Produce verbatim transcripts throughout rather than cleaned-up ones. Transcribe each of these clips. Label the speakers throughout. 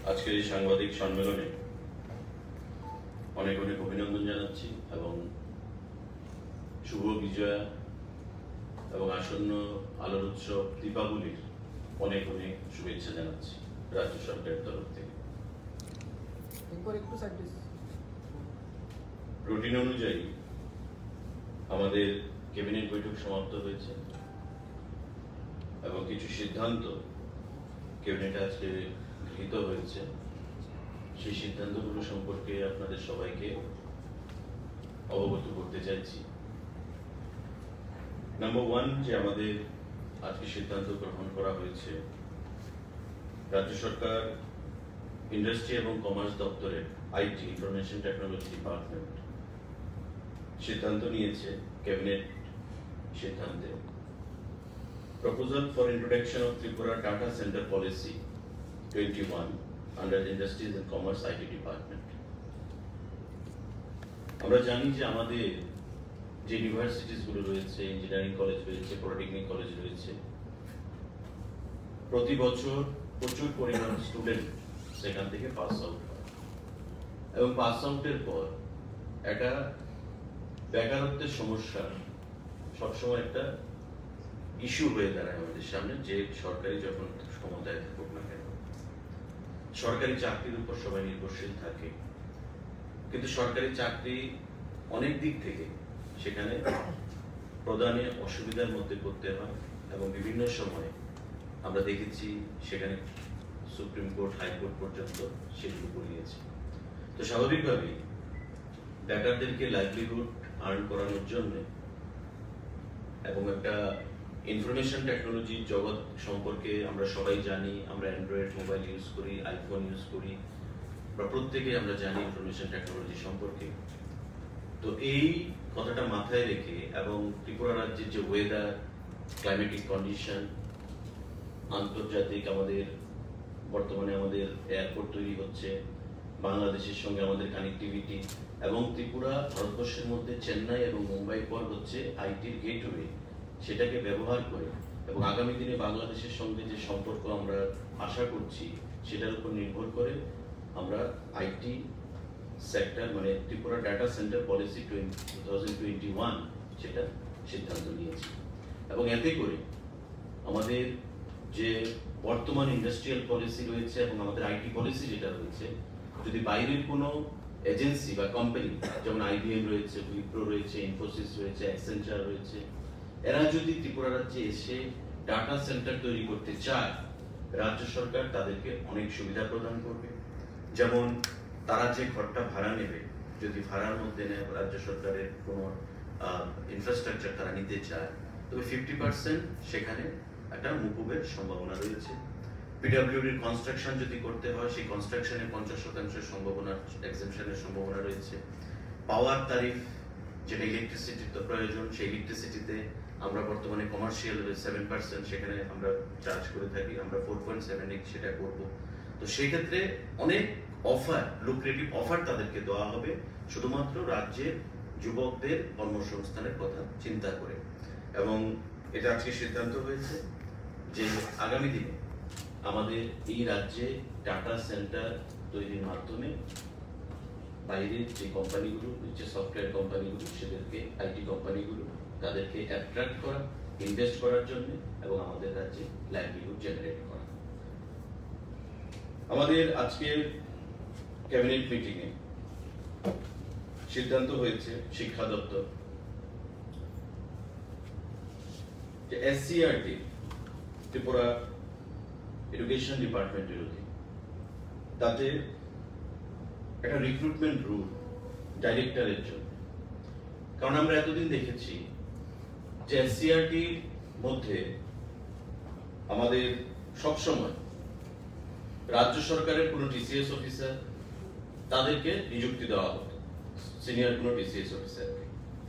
Speaker 1: আজকের এই সাংবাদিক সম্মেলনে অনেক অনেক অভিনন্দন জানাচ্ছি এবং শুভ বিজয়া এবং আসন্ন আলোর উৎসব দীপাবলির অনেক অনেক শুভেচ্ছা জানাচ্ছি রাজ্য সরকারের তরফ থেকে। রুটিন অনুযায়ী আমাদের ক্যাবিনেট বৈঠক সমাপ্ত হয়েছে এবং কিছু সিদ্ধান্ত ক্যাবিনেটে আজকে গৃহীত হয়েছে। সেই সিদ্ধান্তগুলো সম্পর্কে আপনাদের সবাইকে অবগত করতে চাইছি। নাম্বার ওয়ান, যে আমাদের আজকে সিদ্ধান্ত গ্রহণ করা হয়েছে, রাজ্য সরকার ইন্ডাস্ট্রি এবং কমার্স দপ্তরের আইটি ইনফরমেশন টেকনোলজি ডিপার্টমেন্ট সিদ্ধান্ত নিয়েছে ক্যাবিনেট সিদ্ধান্তে proposal for introduction of Tripura data centre policy twenty-one under Industries and Commerce IT department. আমরা জানি যে আমাদের যে ইউনিভার্সিটিস গুলো রয়েছে, ইঞ্জিনিয়ারিং কলেজ রয়েছে, পলিটেকনিক কলেজ রয়েছে, প্রতি বছর প্রচুর পরিমাণ স্টুডেন্ট সেখান থেকে পাস আউট হয় এবং পাস আউটের পর একটা বেকারত্বের সমস্যা সবসময় একটা ইস্যু হয়ে দাঁড়ায় আমাদের সামনে। যে সরকারি যখন ক্ষমতায় থাকুক না কেন, সরকারি চাকরির উপর সবাই নির্ভরশীল থাকে, কিন্তু সরকারি চাকরি অনেক দিক থেকে সেখানে প্রদানে অসুবিধার মধ্যে পড়তে হয় এবং বিভিন্ন সময় আমরা দেখেছি সেখানে সুপ্রিম কোর্ট, হাইকোর্ট পর্যন্ত সেগুলো করিয়েছে। তো স্বাভাবিকভাবেই বেকারদেরকে লাইভলিহুড আর্ন করানোর জন্য এবং একটা ইনফরমেশন টেকনোলজির জগৎ সম্পর্কে আমরা সবাই জানি, আমরা অ্যান্ড্রয়েড মোবাইল ইউজ করি, আইফোন ইউজ করি, বা প্রত্যেকেই আমরা জানি ইনফরমেশন টেকনোলজি সম্পর্কে। তো এই কথাটা মাথায় রেখে এবং ত্রিপুরা রাজ্যের যে ওয়েদার, ক্লাইমেটিক কন্ডিশন, আন্তর্জাতিক আমাদের বর্তমানে আমাদের এয়ারপোর্ট তৈরি হচ্ছে, বাংলাদেশের সঙ্গে আমাদের কানেক্টিভিটি এবং ত্রিপুরা ভারতবর্ষের মধ্যে চেন্নাই এবং মুম্বাই পর হচ্ছে আইটির গেটওয়ে, সেটাকে ব্যবহার করে এবং আগামী দিনে বাংলাদেশের সঙ্গে যে সম্পর্ক আমরা আশা করছি সেটার উপর নির্ভর করে আমরা আইটি সেক্টর মানে Tripura data centre policy two thousand twenty one সেটা সিদ্ধান্ত নিয়েছি। এবং এতে করে আমাদের যে বর্তমান ইন্ডাস্ট্রিয়াল পলিসি রয়েছে এবং আমাদের আইটি পলিসি যেটা রয়েছে, যদি বাইরের কোনো এজেন্সি বা কোম্পানি যেমন আইবিএম রয়েছে, উইপ্রো রয়েছে, ইনফোসিস রয়েছে, অ্যাক্সেঞ্চার রয়েছে, এরা যদি ত্রিপুরা রাজ্যে এসে ডাটা সেন্টার তৈরি করতে চায়, রাজ্য সরকার তাদেরকে অনেক সুবিধা প্রদান করবে। যেমন তারা যে ঘরটা ভাড়া নেবে, যদি ভাড়ার মধ্যে নেয় রাজ্য সরকারের কোনো ইনফ্রাস্ট্রাকচার তারা নিতে চায়, তবে ফিফটি পার্সেন্ট সেখানে একটা মুকুবের সম্ভাবনা রয়েছে। পিডব্লিউডির কনস্ট্রাকশন যদি করতে হয়, সেই কনস্ট্রাকশনের পঞ্চাশ শতাংশের সম্ভাবনা, এক্সেমশনের সম্ভাবনা রয়েছে। পাওয়ার তারিফ, যেটা ইলেকট্রিসিটির তো প্রয়োজন, সেই ইলেকট্রিসিটিতে আমরা বর্তমানে কমার্শিয়াল সেভেন পার্সেন্ট সেখানে আমরা চার্জ করে থাকি, আমরা ফোর পয়েন্ট সেভেন এইট সেটা করবো। তো সেই ক্ষেত্রে অনেক অফার, লুক্রেটিভ অফার তাদেরকে দেওয়া হবে শুধুমাত্র রাজ্যের যুবকদের কর্মসংস্থানের কথা চিন্তা করে। এবং এটা আজকে সিদ্ধান্ত হয়েছে যে আগামী দিনে আমাদের এই রাজ্যে ডাটা সেন্টার তৈরির মাধ্যমে বাইরের যে কোম্পানিগুলো, যে সফটওয়্যার কোম্পানিগুলো, সেদেরকে আইটি কোম্পানিগুলো তাদেরকে অ্যাট্রাক্ট করা, ইনভেস্ট করার জন্য এবং আমাদের রাজ্যে লাইভলিহুড জেনারেট করা। আমাদের আজকের ক্যাবিনেট মিটিংয়ে সিদ্ধান্ত হয়েছে শিক্ষা দপ্তর যে এসসিআরটি ত্রিপুরা এডুকেশন ডিপার্টমেন্টের অধীন, তাতে একটা রিক্রুটমেন্ট রুল ডাইরেক্টরের জন্য। কারণ আমরা এতদিন দেখেছি যে এসসিআরটির মধ্যে আমাদের সবসময় রাজ্য সরকারের কোনো টিসিএস অফিসার তাদেরকে নিযুক্তি দেওয়া হতো, সিনিয়র কোনো টিসিএস অফিসারকে।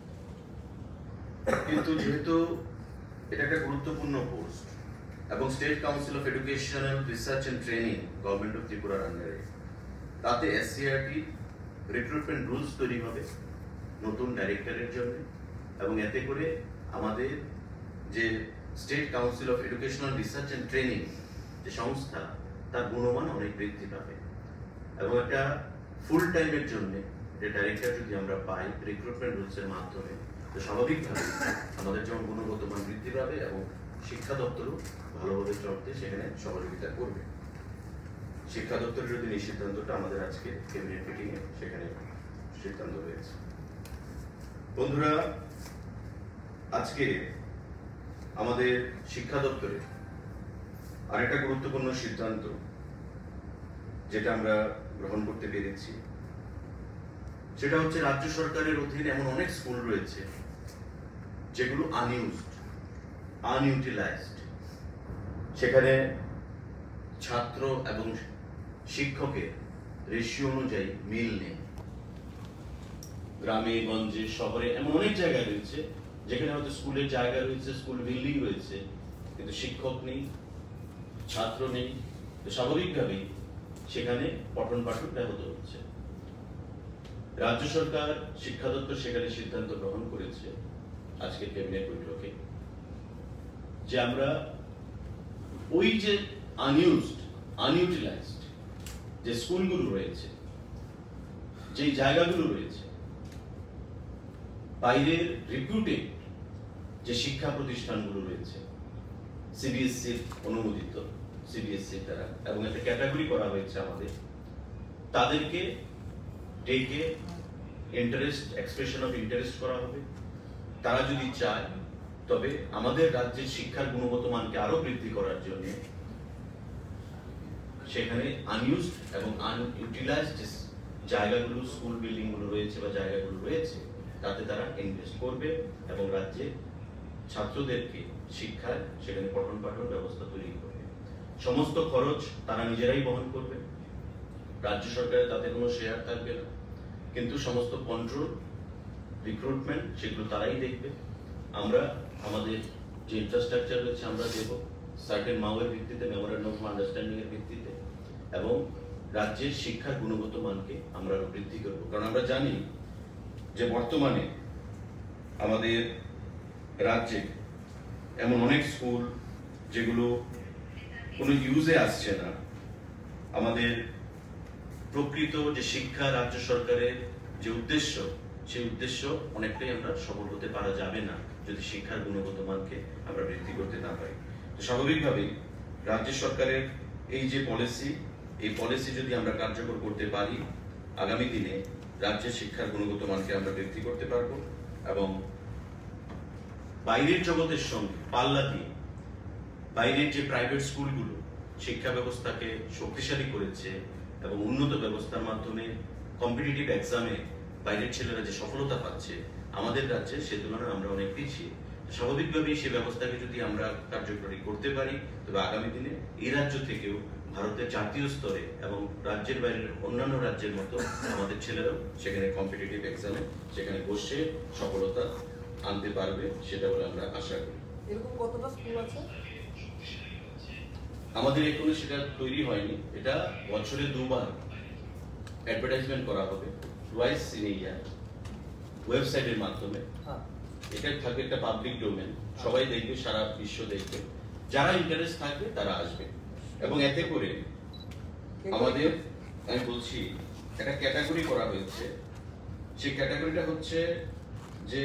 Speaker 1: কিন্তু যেহেতু এটা একটা গুরুত্বপূর্ণ পোস্ট এবং state council of educational research and training government of ত্রিপুরার আন্ডারে, তাতে এসসিআরটি রিক্রুটমেন্ট রুলস তৈরি হবে নতুন ডাইরেক্টরের জন্য এবং এতে করে আমাদের যে state council of educational research and training যে সংস্থা, তার গুণমান অনেক বৃদ্ধি পাবে। এবং একটা ফুল টাইমের জন্য এটা ডাইরেক্টর যদি আমরা পাই রিক্রুটমেন্ট রুলসের মাধ্যমে, তো স্বাভাবিকভাবে আমাদের যেমন গুণগত মান বৃদ্ধি পাবে এবং শিক্ষা দপ্তরও ভালোভাবে চলতে সেখানে সহযোগিতা করবে। শিক্ষা দপ্তরের যদি এই সিদ্ধান্তটা আমাদের আজকে ক্যাবিনেট মিটিংয়ে সেখানে সিদ্ধান্ত হয়েছে। বন্ধুরা, আজকে আমাদের শিক্ষা দপ্তরে আরেকটা গুরুত্বপূর্ণ সিদ্ধান্ত যেটা আমরা গ্রহণ করতে পেরেছি, সেটা হচ্ছে রাজ্য সরকারের অধীনে এমন অনেক স্কুল রয়েছে যেগুলো আনইউজড, আনইউটিলাইজড, সেখানে ছাত্র এবং শিক্ষকের রেশিও অনুযায়ী মিল নেই। গ্রামে গঞ্জে শহরে এমন অনেক জায়গা রয়েছে যেখানে হয়তো স্কুলের জায়গা রয়েছে, স্কুল বিল্ডিং রয়েছে, কিন্তু শিক্ষক নেই, ছাত্র নেই। তো স্বাভাবিকভাবেই সেখানে পঠন পাঠন ব্যাহত হচ্ছে। রাজ্য সরকার শিক্ষা দপ্তর সেখানে সিদ্ধান্ত গ্রহণ করেছে আজকে ক্যাবিনেট বৈঠকে যে আমরা ওই যে আনইউজড, আনইউটিলাইজড যে স্কুলগুলো রয়েছে, যে জায়গাগুলো রয়েছে, বাইরের রিপিউটেড যে শিক্ষা প্রতিষ্ঠানগুলো রয়েছে সিবিএসসি অনুমোদিত, সিবিএসসি দ্বারা, এবং একটা ক্যাটাগরি করা হয়েছে আমাদের, তাদেরকে ডেকে ইন্টারেস্ট, এক্সপ্রেশন অফ ইন্টারেস্ট করা হবে। তারা যদি চায় তবে আমাদের রাজ্যের শিক্ষার গুণগত মানকে আরো বৃদ্ধি করার জন্য সেখানে আনইউজড এবং আনইউটিলাইজড জায়গাগুলো, স্কুল বিল্ডিং গুলো রয়েছে বা জায়গাগুলো রয়েছে, তাতে তারা ইনভেস্ট করবে এবং রাজ্যে ছাত্রদেরকে শিক্ষায় সেখানে পঠন পাঠন ব্যবস্থা তৈরি করবে। সমস্ত খরচ তারা নিজেরাই বহন করবে, রাজ্য সরকারের তাতে কোনো শেয়ার থাকবে না, কিন্তু সমস্ত কন্ট্রোল, রিক্রুটমেন্ট সেগুলো তারাই দেখবে। আমরা আমাদের যে ইনফ্রাস্ট্রাকচার রয়েছে আমরা দেব সার্টেন মাওয়ের ভিত্তিতে, মেমোরেন্ডাম অফ আন্ডারস্ট্যান্ডিং এর ভিত্তিতে, এবং রাজ্যের শিক্ষার গুণগত মানকে আমরা বৃদ্ধি করব। কারণ আমরা জানি যে বর্তমানে আমাদের রাজ্যে এমন অনেক স্কুল যেগুলো কোনো ইউজে আসছে না। আমাদের প্রকৃত যে শিক্ষা রাজ্য সরকারের যে উদ্দেশ্য, সেই উদ্দেশ্য অনেকটাই আমরা সফল হতে পারা যাবে না যদি শিক্ষার গুণগত মানকে আমরা বৃদ্ধি করতে না পারি। তো স্বাভাবিকভাবেই রাজ্য সরকারের এই যে পলিসি, এই পলিসি যদি আমরা কার্যকর করতে পারি, আগামী দিনে রাজ্যের শিক্ষার গুণগত মানকে আমরা বৃদ্ধি করতে পারবো এবং বাইরের জগতের সঙ্গে পাল্লা দিয়ে বাইরের যে প্রাইভেট স্কুলগুলো শিক্ষা ব্যবস্থাকে শক্তিশালী করেছে এবং উন্নত ব্যবস্থার মাধ্যমে কম্পিটিটিভ এক্সামে বাইরের ছেলেরা যে সফলতা পাচ্ছে, আমাদের রাজ্যে সে তুলনায় আমরা অনেক পিছিয়ে। স্বাভাবিকভাবেই সে ব্যবস্থাকে যদি আমরা কার্যকরী করতে পারি, তবে আগামী দিনে এই রাজ্য থেকেও ভারতের জাতীয় স্তরে এবং রাজ্যের বাইরের অন্যান্য রাজ্যের মতো আমাদের ছেলেরাও সেখানে কম্পিটিটিভ এক্সামে সেখানে বসে সফলতা আনতে পারবে, সেটা বলে আমরা আশা করি।
Speaker 2: এরকম কতটা স্কুল আছে?
Speaker 1: আমাদের এখনো সেটা তৈরি হয়নি। এটা বছরে দুবার অ্যাডভার্টাইজমেন্ট করা হবে টুয়াইস ইন এ ইয়ার ওয়েবসাইটের মাধ্যমে। এটা থাকবে একটা পাবলিক ডোমেন, সবাই দেখবে, সারা বিশ্ব দেখবে। যারা ইন্টারেস্ট থাকবে তারা আসবে এবং এতে করে আমাদের, আমি বলছি, একটা ক্যাটাগরি করা হয়েছে। সেই ক্যাটাগরিটা হচ্ছে যে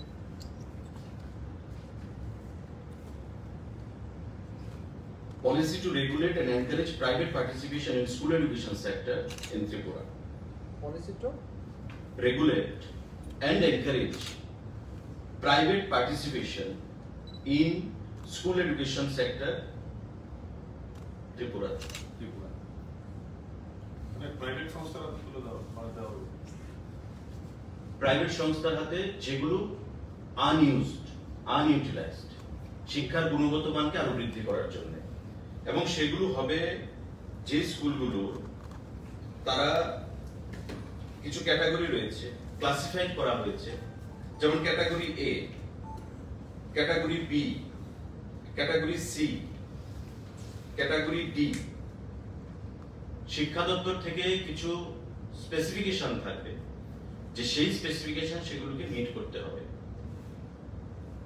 Speaker 1: policy to regulate and encourage private participation in school education sector in Tripura.
Speaker 2: Policy to
Speaker 1: regulate and encourage private participation in school education sector Tripura.
Speaker 3: Tripura. মানে প্রাইভেট সংস্থার হাতে তুলে দাও, মানে দেওয়া হবে।
Speaker 1: প্রাইভেট সংস্থার হাতে যেগুলো আনইউজড, আনইউটিলাইজড, শিক্ষার গুণগত মানকে আরো বৃদ্ধি করার জন্য, এবং সেগুলো হবে যে স্কুলগুলো তারা কিছু ক্যাটাগরি রয়েছে, ক্লাসিফাইড করা হয়েছে, যেমন category A, category B, category C, category D. শিক্ষা দপ্তর থেকে কিছু স্পেসিফিকেশন থাকবে যে সেই স্পেসিফিকেশন সেগুলোকে মিট করতে হবে।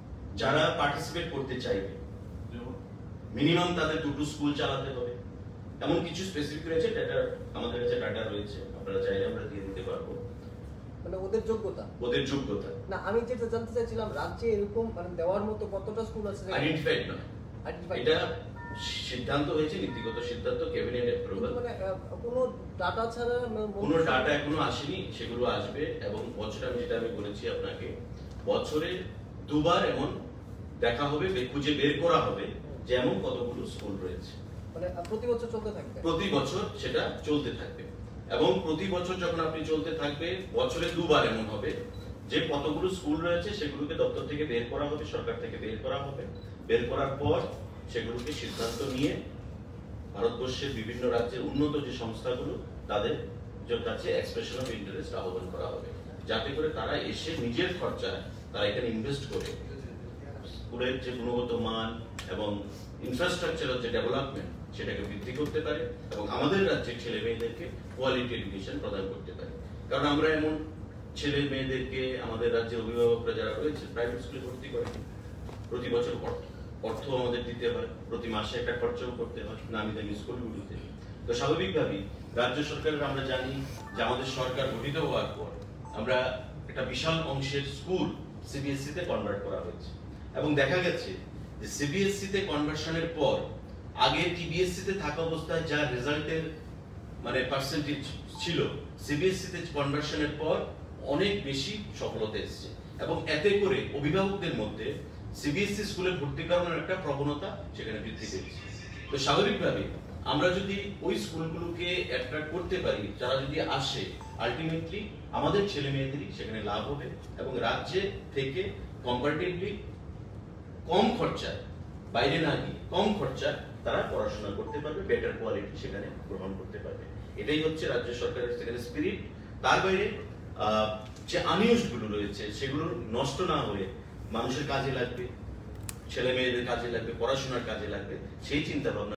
Speaker 1: যারা পার্টিসিপেট করতে চাইবে, মিনিমাম তাদের দুটো স্কুল চালাতে হবে, এমন কিছু স্পেসিফিক রয়েছে ডাটা, আমাদের কাছে ডাটা রয়েছে, আপনারা চাইলে আমরা দিয়ে দিতে পারবো।
Speaker 2: মানে ওদের যোগ্যতা
Speaker 1: ওদের যোগ্যতা
Speaker 2: না, আমি যেটা জানতে চাইছিলাম রাজ্যে এরকম মানে দেওয়ার মতো কতটা স্কুল আছে
Speaker 1: আইডেন্টিফাইড না,
Speaker 2: Identified
Speaker 1: এটা সিদ্ধান্ত হয়েছে, নীতিগত সিদ্ধান্ত, ক্যাবিনেট অ্যাপ্রুভাল।
Speaker 2: মানে আহ, কোনো ডাটা ছাড়া মানে
Speaker 1: কোনো ডাটা এখনো আসেনি, সেগুলো আসবে। এবং বছরে আমি যেটা আমি বলেছি আপনাকে, বছরে দুবার এমন দেখা হবে, বে- খুঁজে বের করা হবে যে এমন কতগুলো স্কুল রয়েছে।
Speaker 2: মানে আহ, প্রতি বছর চলতে থাকবে
Speaker 1: প্রতি বছর সেটা চলতে থাকবে, এবং প্রতি বছর যখন আপনি চলতে থাকবে, বছরে দুবার এমন হবে যে কতগুলো স্কুল রয়েছে সেগুলোকে দপ্তর থেকে বের করা হবে, সরকার থেকে বের করা হবে। বের করার পর সেগুলোকে সিদ্ধান্ত নিয়ে ভারতবর্ষের বিভিন্ন রাজ্যের উন্নত যে সংস্থাগুলো, তাদের কাছে এক্সপ্রেশন অফ ইন্টারেস্ট আহ্বান করা হবে, যাতে করে তারা এসে নিজের খরচায় তারা এখানে ইনভেস্ট করে স্কুলের যে গুণগত মান এবং ইনফ্রাস্ট্রাকচারের যে ডেভেলপমেন্ট সেটাকে বৃদ্ধি করতে পারে, এবং আমাদের রাজ্যের ছেলে মেয়েদেরকে কোয়ালিটি এডুকেশন প্রদান করতে পারে। কারণ আমরা এমন ছেলে মেয়েদেরকে আমাদের রাজ্যের অভিভাবকরা যারা রয়েছে প্রাইভেট স্কুলে ভর্তি করে, প্রতি বছর অর্থ আমাদের দিতে হয়, প্রতি মাসে একটা খরচাও করতে হয় নামি দামি স্কুলগুলোতে। তো স্বাভাবিকভাবেই রাজ্য সরকারের, আমরা জানি যে আমাদের সরকার গঠিত হওয়ার পর আমরা একটা বিশাল অংশের স্কুল সিবিএসসি তে কনভার্ট করা হয়েছে, এবং দেখা গেছে যে সিবিএসসি তে কনভার্সনের পর আগে টিবিএসসি তে থাকা অবস্থায় যা রেজাল্টের মানে পার্সেন্টেজ ছিল, সিবিএসসি তে কনভার্সনের পর অনেক বেশি সফলতা এসেছে, এবং এতে করে অভিভাবকদের মধ্যে সিবিএসসি স্কুলে ভর্তি করানোর একটা প্রবণতা সেখানে বৃদ্ধি পেয়েছে। তো স্বাভাবিকভাবে আমরা যদি ওই স্কুলগুলোকে অ্যাট্রাক্ট করতে পারি, যারা যদি আসে, আলটিমেটলি আমাদের ছেলে মেয়েদেরই সেখানে লাভ হবে, এবং রাজ্যে থেকে কম্পারেটিভলি কম খরচায়, বাইরে না গিয়ে কম খরচায় তারা পড়াশোনা করতে পারবে, বেটার কোয়ালিটি সেখানে গ্রহণ করতে পারবে। এটাই হচ্ছে রাজ্য সরকারের সেখানে স্পিরিট। তার বাইরে আহ, যে আনইউজড গুলো রয়েছে সেগুলো নষ্ট না হয়ে মানুষের কাজে লাগবে, ছেলে মেয়েদের কাজে লাগবে, পড়াশোনার কাজে লাগবে, সেই চিন্তা ভাবনা